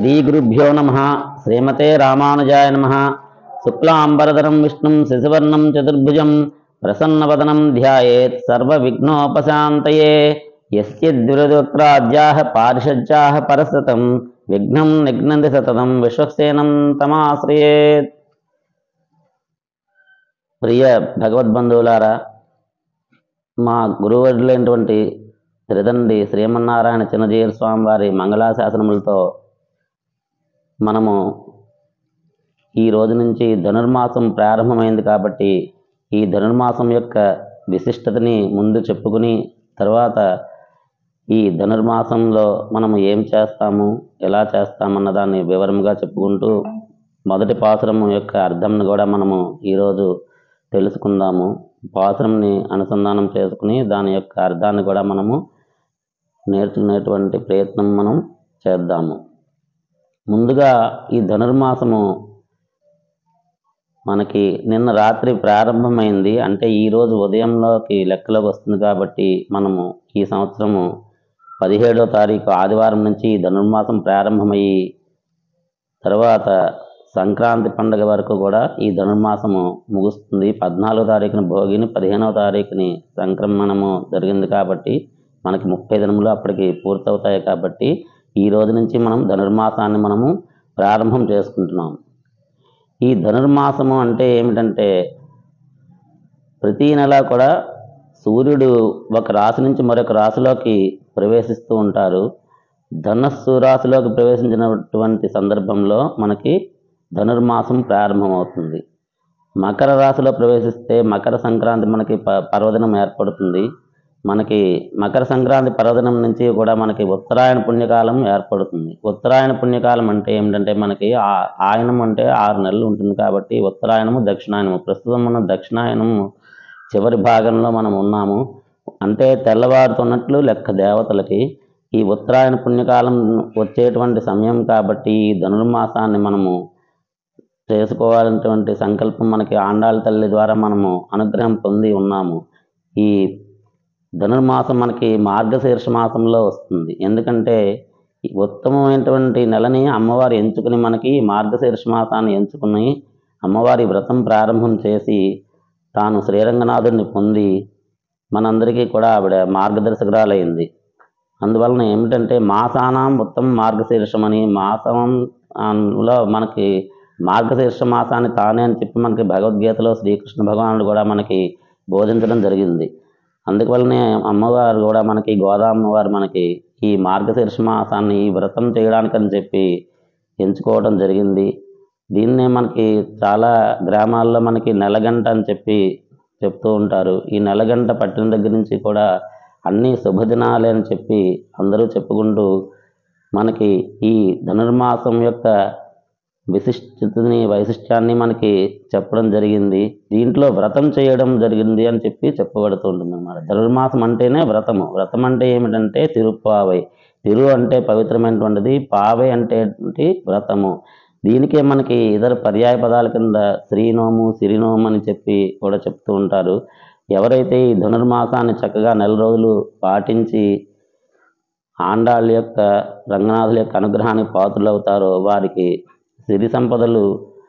श्रीगुरुभ्यो नमः। श्रीमते रामानुजाय नमः। शुक्लांबरधरं विष्णुं शशिवर्णं चतुर्भुजं प्रसन्नवदनं ध्यायेत् सर्वविघ्नोपशान्तये। यस्य द्विरदुक्राद्याः पारिषज्याः परसतं विघ्नं निघ्नन्ति सततं विश्वक्सेनं तमाश्रयेत्। ప్రియ భగవద్బంధువులారా, మా గురువర్యులైనటువంటి త్రిదండి శ్రీమన్నారాయణ చిన్నజీయర్ స్వామి వారి మంగళాశాసనములతో మనము ఈ రోజు నుంచి ధనుర్మాసం ప్రారంభమైంది కాబట్టి ఈ ధనుర్మాసం యొక్క విశిష్టతని ముందు చెప్పుకుని తర్వాత ఈ ధనుర్మాసంలో మనము ఏం చేస్తాము, ఎలా చేస్తామన్న దాన్ని వివరంగా చెప్పుకుంటూ మొదటి పాసురం యొక్క అర్థంను కూడా మనము ఈరోజు తెలుసుకుందాము. పాసురంని అనుసంధానం చేసుకుని దాని యొక్క అర్థాన్ని కూడా మనము నేర్చుకునేటువంటి ప్రయత్నం మనం చేద్దాము. ముందుగా ఈ ధనుర్మాసము మనకి నిన్న రాత్రి ప్రారంభమైంది, అంటే ఈరోజు ఉదయంలోకి లెక్కలోకి వస్తుంది కాబట్టి మనము ఈ సంవత్సరము 17వ తారీఖు ఆదివారం నుంచి ధనుర్మాసం ప్రారంభమయ్యి తర్వాత సంక్రాంతి పండుగ వరకు కూడా ఈ ధనుర్మాసము ముగుస్తుంది. 14వ తారీఖున భోగిని, 15వ తారీఖుని సంక్రమణము జరిగింది కాబట్టి మనకి 30 దినములు అప్పటికి పూర్తవుతాయి. కాబట్టి ఈ రోజు నుంచి మనం ధనుర్మాసాన్ని మనము ప్రారంభం చేసుకుంటున్నాం. ఈ ధనుర్మాసము అంటే ఏమిటంటే ప్రతీ నెల కూడా సూర్యుడు ఒక రాశి నుంచి మరొక రాశిలోకి ప్రవేశిస్తూ ఉంటారు. ధనస్సు రాశిలోకి ప్రవేశించినటువంటి సందర్భంలో మనకి ధనుర్మాసం ప్రారంభమవుతుంది. మకర రాశిలో ప్రవేశిస్తే మకర సంక్రాంతి మనకి పర్వదినం ఏర్పడుతుంది. మనకి మకర సంక్రాంతి పర్వదినం నుంచి కూడా మనకి ఉత్తరాయణ పుణ్యకాలం ఏర్పడుతుంది. ఉత్తరాయణ పుణ్యకాలం అంటే ఏమిటంటే మనకి ఆయనం అంటే 6 నెలలు ఉంటుంది కాబట్టి ఉత్తరాయణము, దక్షిణాయనము. ప్రస్తుతం మనం దక్షిణాయనము చివరి భాగంలో మనం ఉన్నాము. అంటే తెల్లవారుతున్నట్లు లెక్క దేవతలకి. ఈ ఉత్తరాయణ పుణ్యకాలం వచ్చేటువంటి సమయం కాబట్టి ఈ ధనుర్మాసాన్ని మనము చేసుకోవాలనేటువంటి సంకల్పం మనకి ఆండాళ్ళ తల్లి ద్వారా మనము అనుగ్రహం పొంది ఉన్నాము. ఈ ధనుర్మాసం మనకి మార్గశీర్ష మాసంలో వస్తుంది. ఎందుకంటే ఉత్తమమైనటువంటి నెలని అమ్మవారు ఎంచుకుని మనకి మార్గశీర్ష మాసాన్ని ఎంచుకుని అమ్మవారి వ్రతం ప్రారంభం చేసి తాను శ్రీరంగనాథుడిని పొంది మనందరికీ కూడా ఆవిడ మార్గదర్శకురాలైంది. అందువలన ఏమిటంటే మాసానాం ఉత్తమ మార్గశీర్షమని, మాసంలో మనకి మార్గశీర్ష మాసాన్ని తానే అని చెప్పి మనకి భగవద్గీతలో శ్రీకృష్ణ భగవానుడు కూడా మనకి బోధించడం జరిగింది. అందువల్లనే అమ్మవారు కూడా మనకి గోదామ్మవారు మనకి ఈ మార్గశీర్ష మాసాన్ని ఈ వ్రతం చేయడానికని చెప్పి ఎంచుకోవడం జరిగింది. దీన్నే మనకి చాలా గ్రామాల్లో మనకి నెలగంట అని చెప్పి చెప్తూ ఉంటారు. ఈ నెలగంట పట్టిన దగ్గర నుంచి కూడా అన్నీ శుభదినాలే అని చెప్పి అందరూ చెప్పుకుంటూ మనకి ఈ ధనుర్మాసం యొక్క వైశిష్ట్యాన్ని మనకి చెప్పడం జరిగింది. దీంట్లో వ్రతం చేయడం జరిగింది అని చెప్పి చెప్పబడుతూ ఉంటుంది అన్నమాట. ధనుర్మాసం అంటేనే వ్రతము. వ్రతం అంటే ఏమిటంటే తిరుప్పావై. తిరు అంటే పవిత్రమైనటువంటిది, పావై అంటే వ్రతము. దీనికే మనకి ఇతర పర్యాయ పదాల కింద శ్రీనోము, సిరినోము అని చెప్పి కూడా చెప్తూ ఉంటారు. ఎవరైతే ఈ ధనుర్మాసాన్ని చక్కగా నెల రోజులు పాటించి ఆండాళ్ళ యొక్క రంగనాథుల యొక్క అనుగ్రహానికి పాత్రులవుతారో వారికి సిరి సంపదలు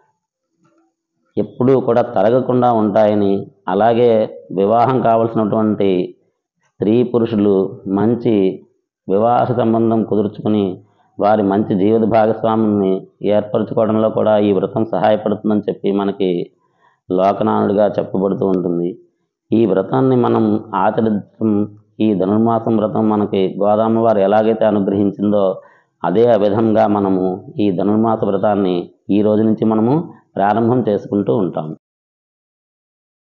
ఎప్పుడూ కూడా తరగకుండా ఉంటాయని, అలాగే వివాహం కావలసినటువంటి స్త్రీ పురుషులు మంచి వివాహ సంబంధం కుదుర్చుకుని వారి మంచి జీవిత భాగస్వామిని ఏర్పరచుకోవడంలో కూడా ఈ వ్రతం సహాయపడుతుందని చెప్పి మనకి లోకనానుడిగా చెప్పబడుతూ ఉంటుంది. ఈ వ్రతాన్ని మనం ఆచరించడం, ఈ ధనుర్మాసం వ్రతం మనకి గోదామ్మవారు ఎలాగైతే అనుగ్రహించిందో అదే విధంగా మనము ఈ ధనుర్మాస వ్రతాన్ని ఈ రోజు నుంచి మనము ప్రారంభం చేసుకుంటూ ఉంటాము.